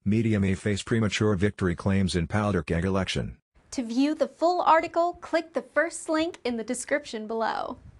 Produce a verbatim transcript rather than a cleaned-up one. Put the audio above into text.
Medium A face premature victory claims in powder-keg election. To view the full article, click the first link in the description below.